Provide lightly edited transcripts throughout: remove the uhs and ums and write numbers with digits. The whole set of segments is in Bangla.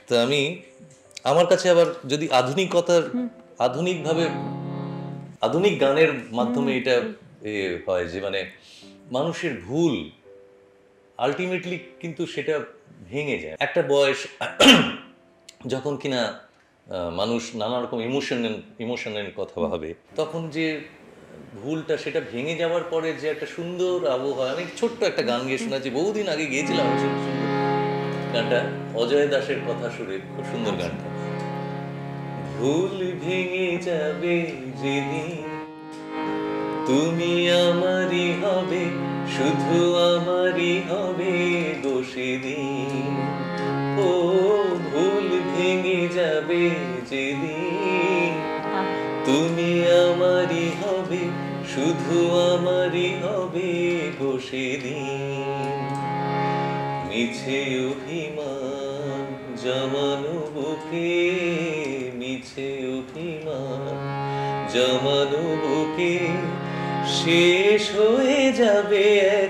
তো আমি আমার কাছে আবার যদি আধুনিকতার আধুনিকভাবে আধুনিক গানের মাধ্যমে এটা হয় যে মানে মানুষের ভুল আলটিমেটলি কিন্তু সেটা ভেঙে যায় একটা বয়স যখন কিনা মানুষ নানা রকম ইমোশনের কথা ভাবে তখন যে ভুলটা সেটা ভেঙে যাওয়ার পরে যে একটা সুন্দর আবহাওয়া আমি ছোট্ট একটা গান গিয়ে শোনাচ্ছি বহুদিন আগে গিয়েছিলাম গানটা অজয় দাসের কথা সুরে খুব সুন্দর গানটা ভুল ভেঙে যাবে যেদিন তুমি আমারই হবে শুধু আমারই হবে গো সেদিন ও ভুল ভেঙে যাবে যেদিন তুমি আমারই হবে শুধু আমারই হবে গো সেদিন মিছে অভিমান জমানো বুকে মিছে অভিমান জমানো বুকে শেষ হয়ে যাবে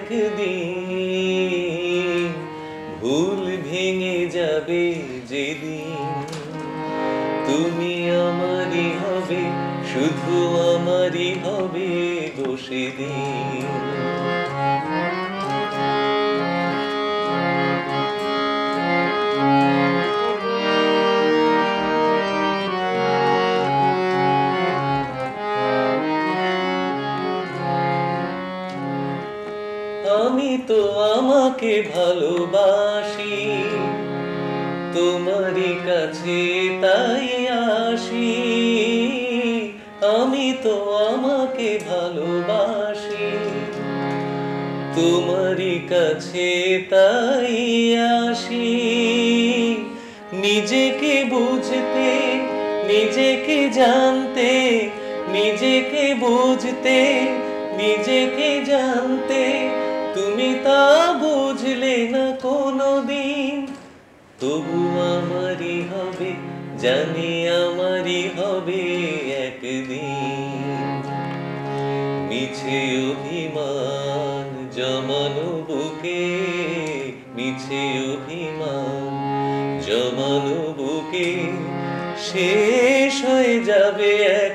একদিন ভুল ভেঙে যাবে যেদিন তুমি আমারই হবে শুধু আমারই হবে গো সেদিন আমি তো আমাকে ভালোবাসি তোমারই কাছে তাই আসি আমি তো আমাকে ভালোবাসি তোমারই কাছে তাই আসি নিজেকে বুঝতে নিজেকে জানতে নিজেকে বুঝতে নিজেকে জানতে তুমি তা বুঝলে না কোনোদিন তবু আমারই হবে জানি আমারই হবে একদিন মিছে অভিমান জমানো বুকে মিছে অভিমান জমানো বুকে শেষ হয়ে যাবে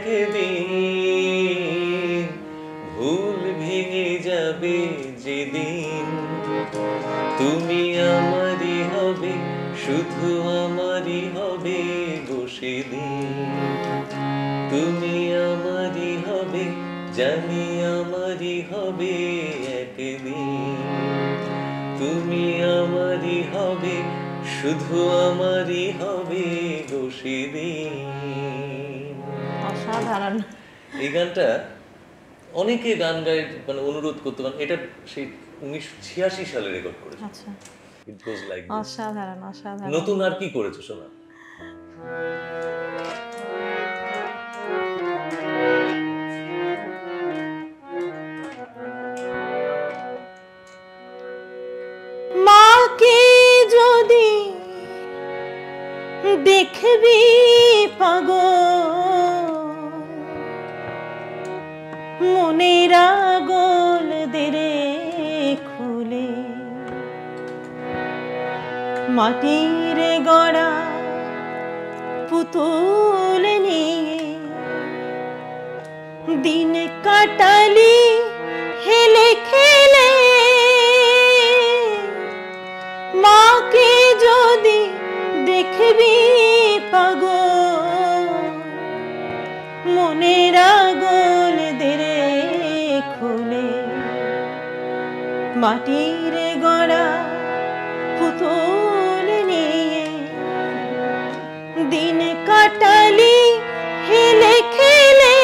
একদিন ভুল ভেঙে যাবে যেদিন তুমি আমারই হবে শুধু আমারই হবে গো সেদিন তুমি আমারই হবে জানি আমারই হবে একদিন তুমি আমারই হবে শুধু আমারই হবে গো সেদিন অসাধারণ এই গানটা অনেকে গান গায় মানে অনুরোধ করতে পারেন এটা সেই 1986 সালে রেকর্ড করেছে আচ্ছা ইট গোজ লাইক অসাধারণ অসাধারণ নতুন আর কি করেছো শোনা মাকে যদি দেখবি পাগল মনের আগল দেরে খুলে মাটির গড়া পুতুল নিয়ে দিন কাটালি হেলে খেলে মাকে যদি দেখবি পাগল মনের আগল দেরে খুলে মাটির গড়া পুতুল নিয়ে দিন কাটালি হেলে খেলে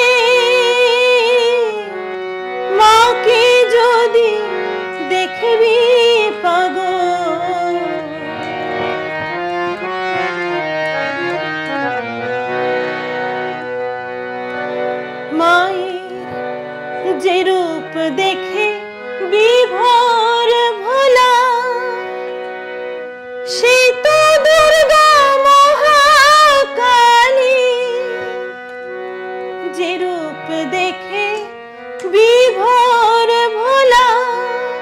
মাকে যদি দেখবি পাগল মায়ের যে রূপ দেখে বিভোর ভোলা সে তো দুর্গা মহাকালী যে রূপ দেখে বিভোর ভোলা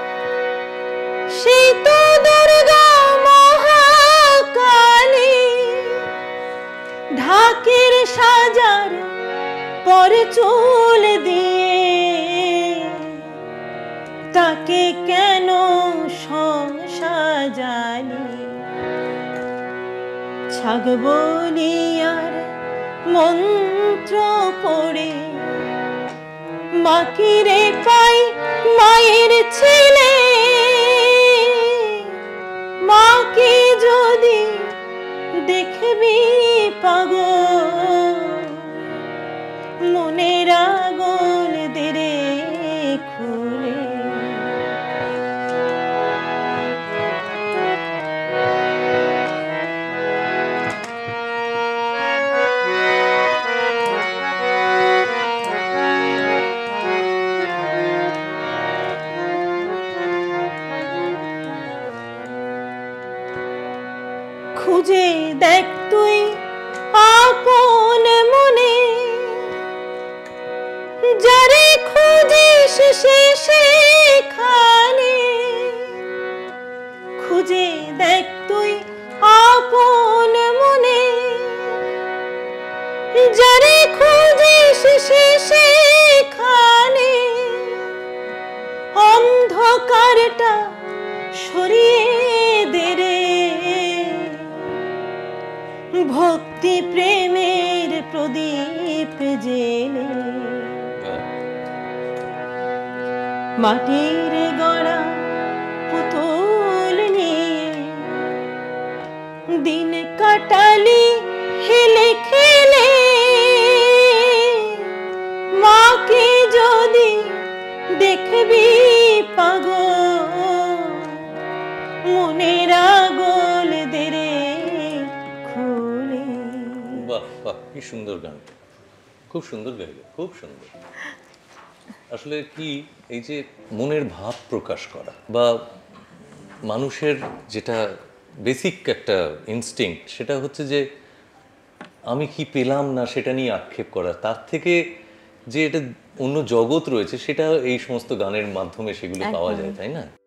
সে তো দুর্গা মহাকালী পাকের সাজার পর চুল দিয়ে তাকে কেন সাজালি? ছাগ বলিয়ার মন্ত্র পড়ে মাকে রে পাই মায়ের ছেলে, মাকে যদি দেখবি পাগল মনের আগুন দেরে খুলে। খুঁজে দেখ তুই আপন মনে, যারে খুঁজিস সে সেখানে। খুঁজে দেখ তুই আপন মনে, যারে খুঁজিস সে সেখানে। অন্ধকারটা সরিয়ে দে রে, ভক্তি প্রেমের প্রদীপ জেলে। মাটির গড়া পুতুল নিয়ে দিন কাটালি হেলে খেলে, মাকে যদি দেখবি পাগল মনের আগুন দেরে খুলে। বাহ বাহ, কি সুন্দর গান, খুব সুন্দর গাইলে, খুব সুন্দর। আসলে কি এই যে মনের ভাব প্রকাশ করা বা মানুষের যেটা বেসিক একটা ইনস্টিংক্ট, সেটা হচ্ছে যে আমি কি পেলাম না সেটা নিয়ে আক্ষেপ করা, তার থেকে যে এটা অন্য জগৎ রয়েছে সেটা এই সমস্ত গানের মাধ্যমে সেগুলো পাওয়া যায়, তাই না?